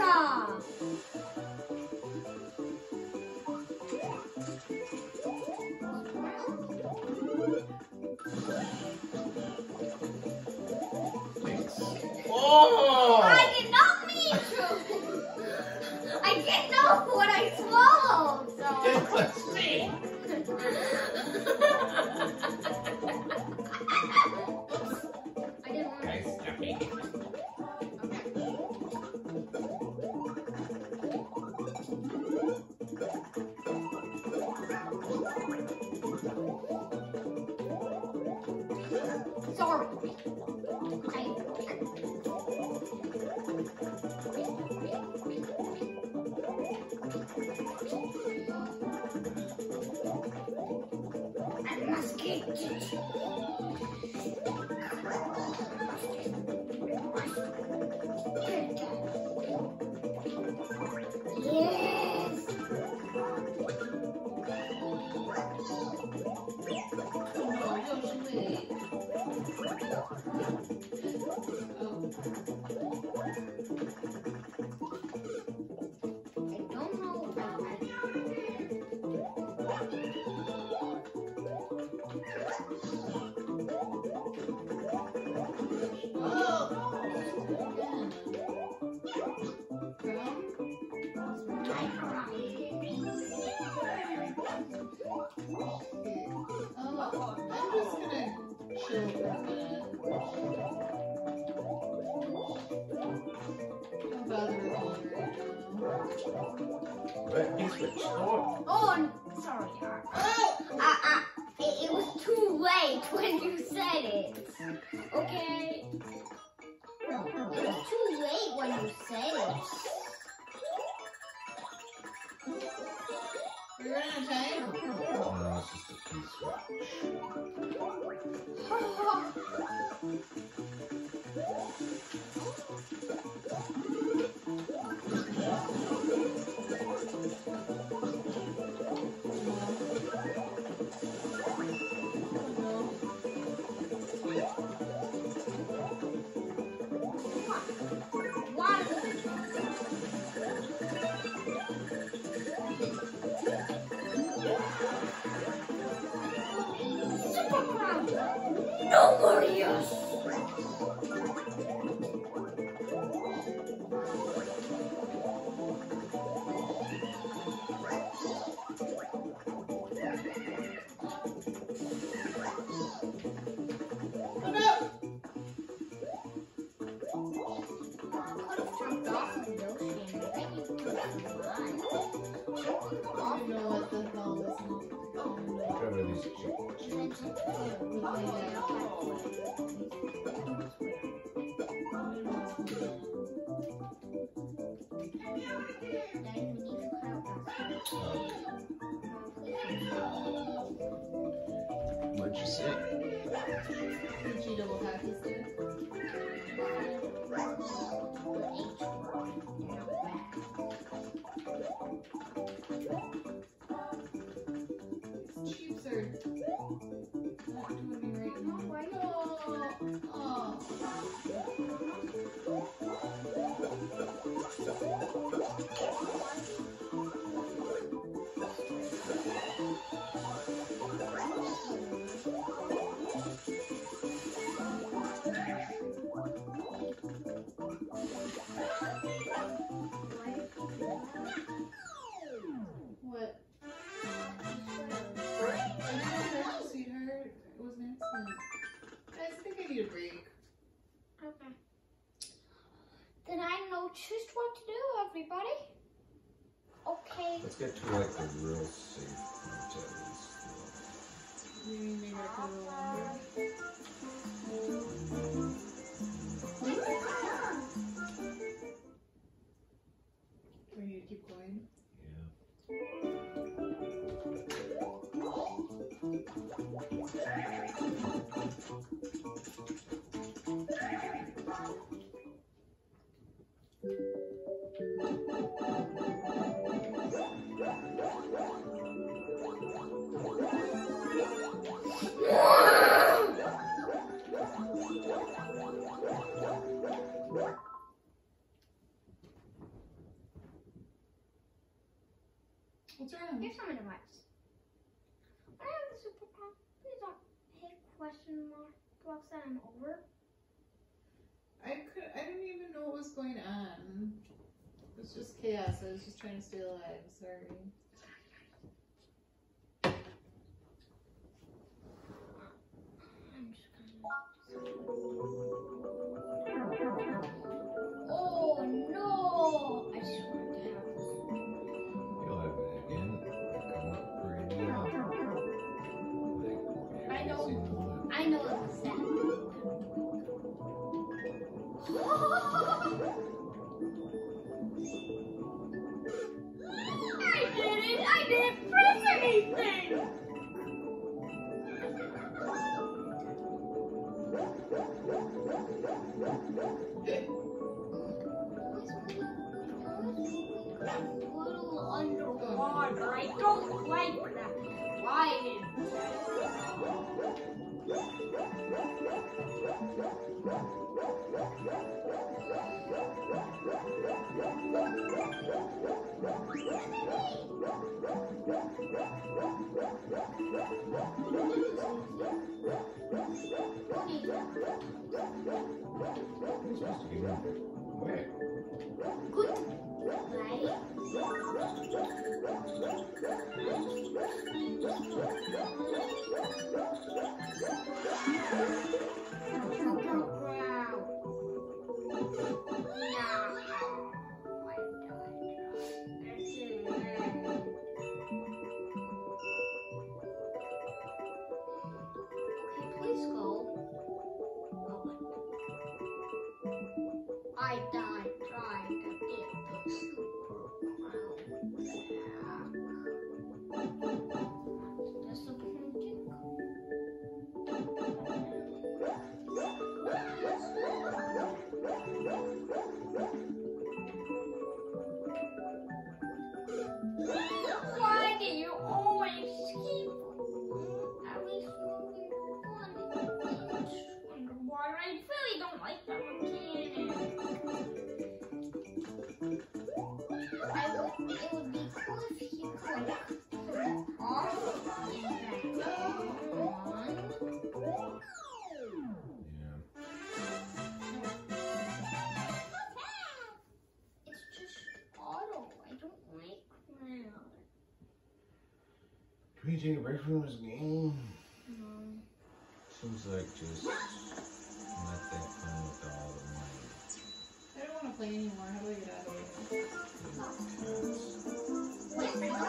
Oh! I did not mean to. I didn't know what I swallowed. It So. was me. I didn't want Guys, stop eating. Sorry. I must get it. Yes. Oh, Yoshi, wait. Oh. I don't know if I But he switched off. Oh, sorry. It was too late when you said it. Okay. It was too late when you said it. We're running out of time? No, it's just a key switch. No more use. Oh no! I don't know what the hell this is. Cover these chickens. What'd you say? G double happy stick. These chips are not doing me right now. No. Oh. What? Sweetheart, it was an accident. Guys, I think I need a break. Okay. Then I know just what to do, everybody. Okay. Let's get to like the real safe hotels. Maybe I could go longer. Do I need to keep going? Yeah. What's wrong? Here's some advice. When I have the superpower, please don't hit question mark blocks that I'm over. I didn't even know what was going on. It was just chaos. I was just trying to stay alive. Sorry. I'm just gonna. Oh no! I just wanted to have this. You'll have it again. Come up pretty well. I know. See the one. I know it was that. I didn't press anything! Little underwater. I don't like that. Why didn't It's supposed to be moving. Where? good, right? I died trying to get the super crown back. That's disappointing. Why do you always keep at least moving 1 inch underwater? I really don't like that mechanic. It would be cool if you could turn off that on. Yeah. It's just auto. I don't like cloud. Can we take a break from this game? No. Seems like just not that fun with all the money. I don't want to play anymore. How do I get out of it? I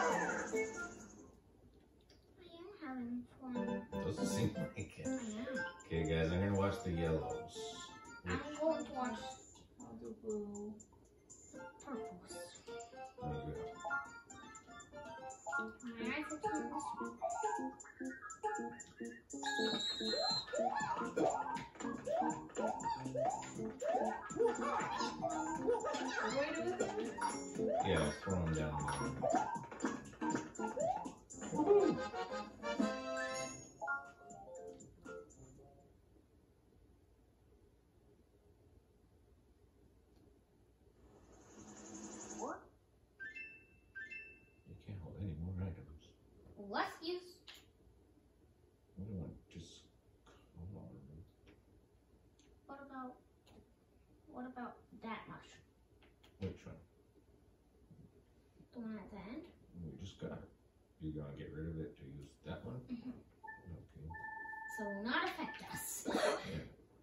am having fun. Doesn't seem like it. I am. Okay, guys, I'm gonna watch the yellows. I'm going to watch I'll do blue. purples. Oh, good. My eyes are on this one. What do I do with them? Yeah, throw them down there. You can't hold any more items. Let's use. What do I want? Just come on. What about that much? Which one? The one at the end? We just got it. You're gonna get rid of it to use that one? Mm-hmm. Okay. So it will not affect us. Yeah.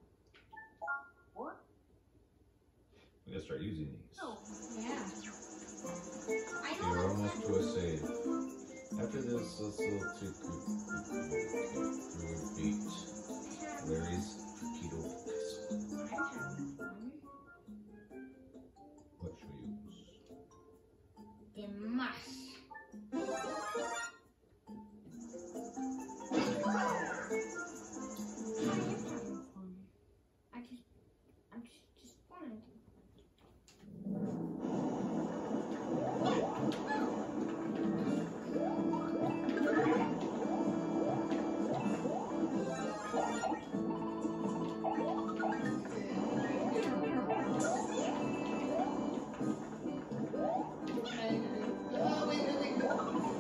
We gotta start using these. Oh, Yeah. I Okay, we're know almost that's to a save. After this, let's go to Druid Beach. Larry's Torpedo Castle. I'm having fun. What should we use? The mush. I am having fun. I'm just wanted to. Oh, wait.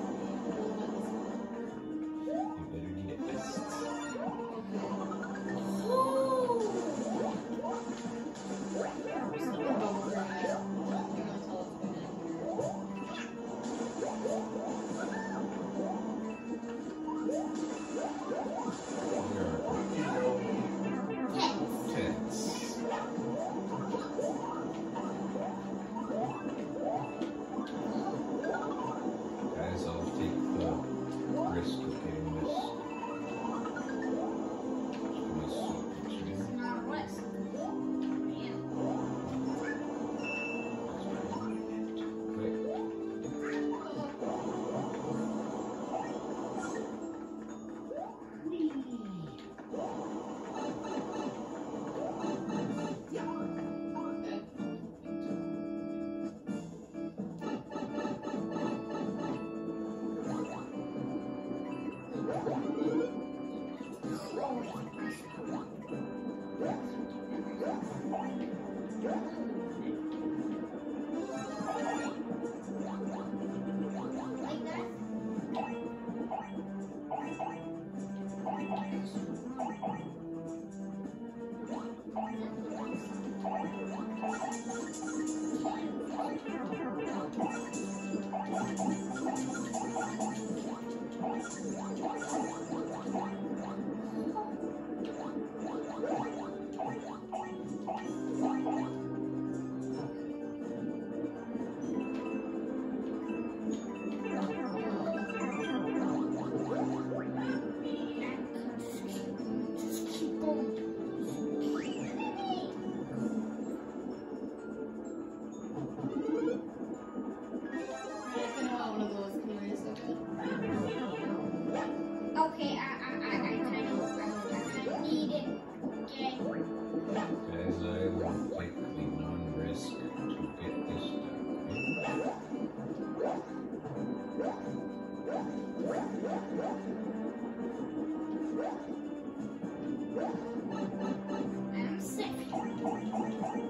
I'm safe here.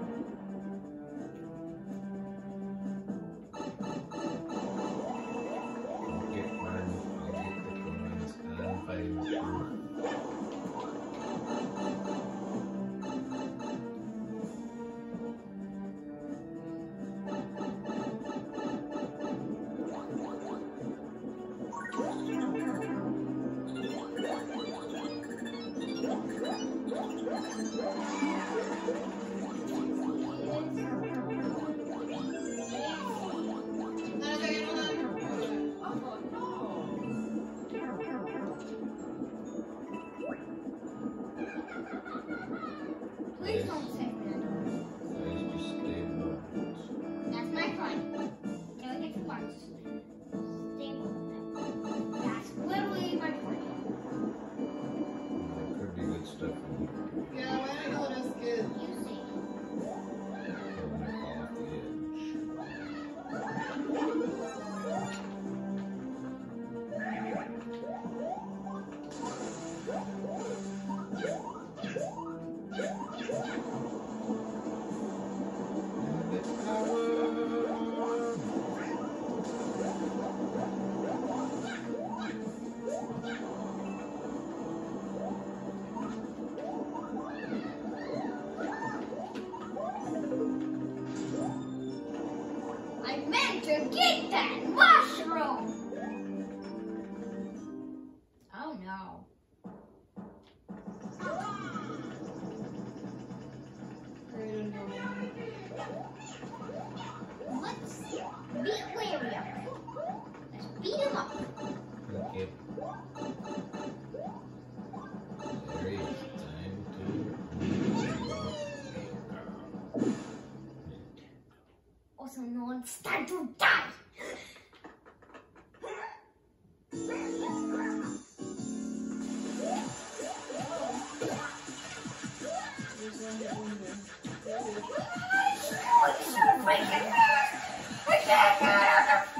I'll get mine. I'll get the coins and find Please don't say that. Guys, just stay moved. That's my fun. Till I get the parts. Stay with that. That's literally my point. There could be good stuff in here. Yeah, why don't you let us get... You see. I'm gonna fall off the I meant to get that mushroom! Oh no. Let's beat Larry up. Let's beat him up. Okay. Larry, it's time to Also known as time to die. There's one that won there. I can't get out of the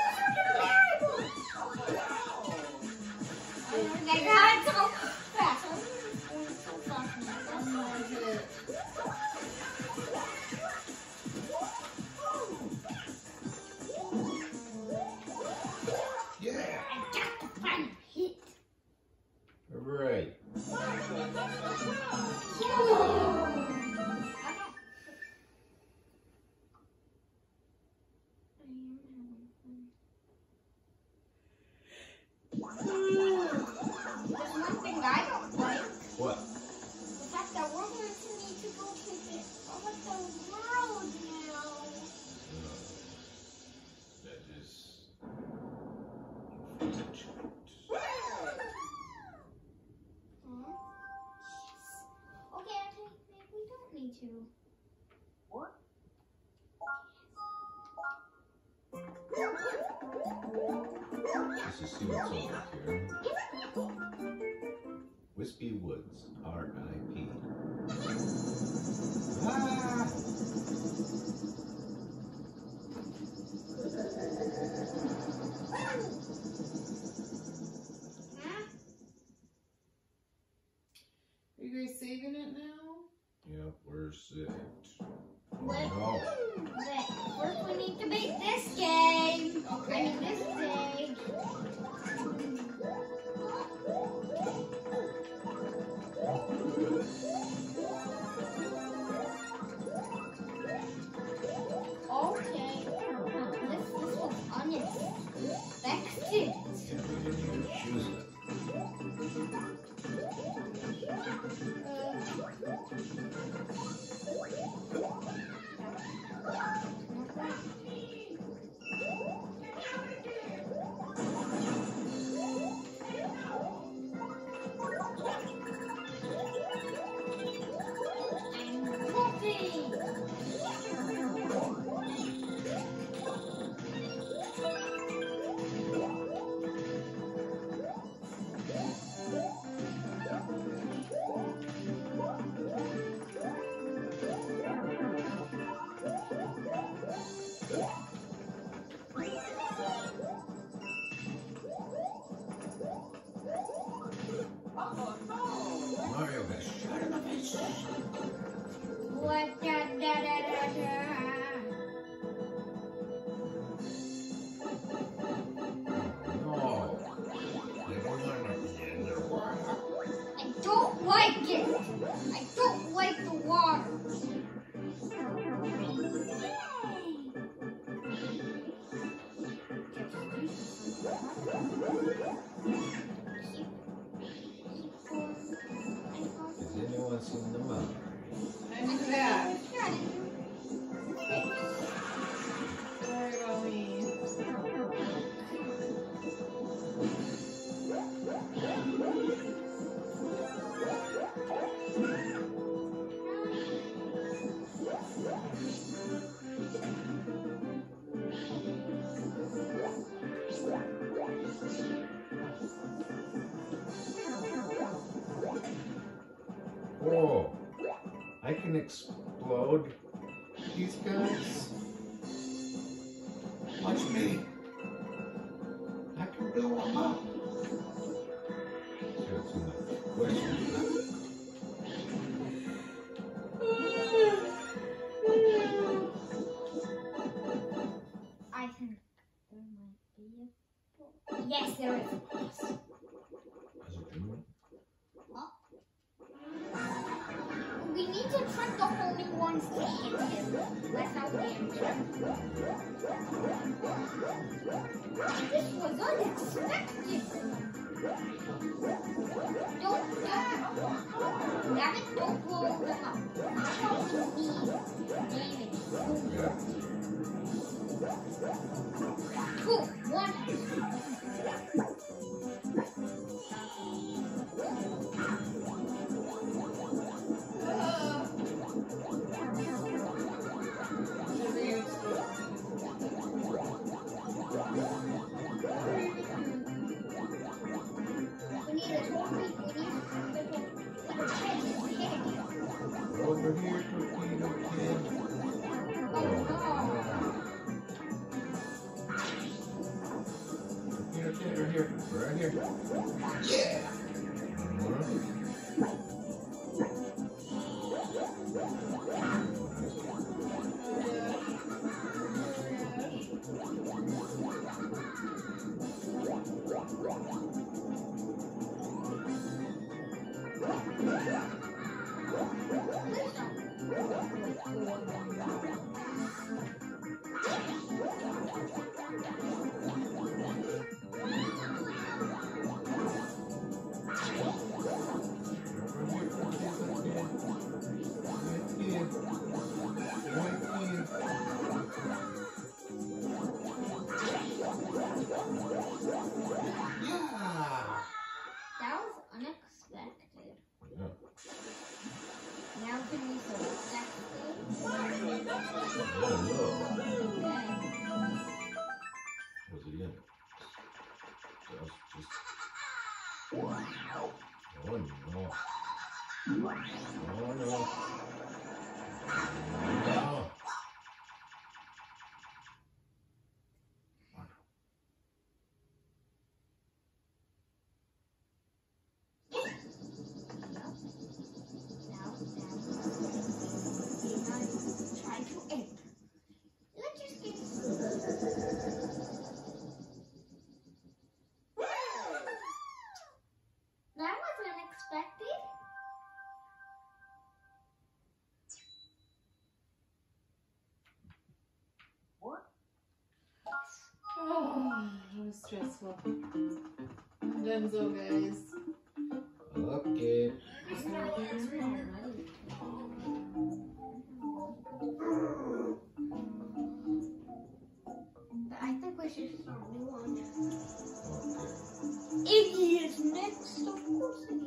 I got so fast. I'm going so fast. One more hit. Yeah! I got the final hit. Alright. There's one thing I don't like. What? The fact that we're going to need to go to the world now. That is Okay, I think maybe we don't need to. Let's just see what's over here. Wispy Woods, R.I.P. Ah! Are you guys saving it now? Yep, where's it? Oh Wait. no. But first we need to beat this game. I mean this stage. What da da da da da. No. They don't want to be in the water. I don't like it. I don't like the water. Has anyone seen the mother? I'm back. Sorry about me. Oh, I can explode these guys. Watch me. I can blow them up. Sure, it's enough. Where's the I think there might be a... Yes, there is. Is it doing? We need to track the only ones to hit him. That's how we him. This was unexpected. Don't Rabbit, don't blow them up. That's how we need damage. Yeah. Cool. One. Over here, torpedo kid. Torpedo kid, right here. Right here. Yeah! That was unexpected. Yeah. Now can we select Oh, was he in it? Just... Oh no. Oh no. No. Try to enter. Let's just get that was unexpected. Oh, that was stressful. Denzo, guys. Okay. But I think we should start a new one. Okay. Iggy is next, of course.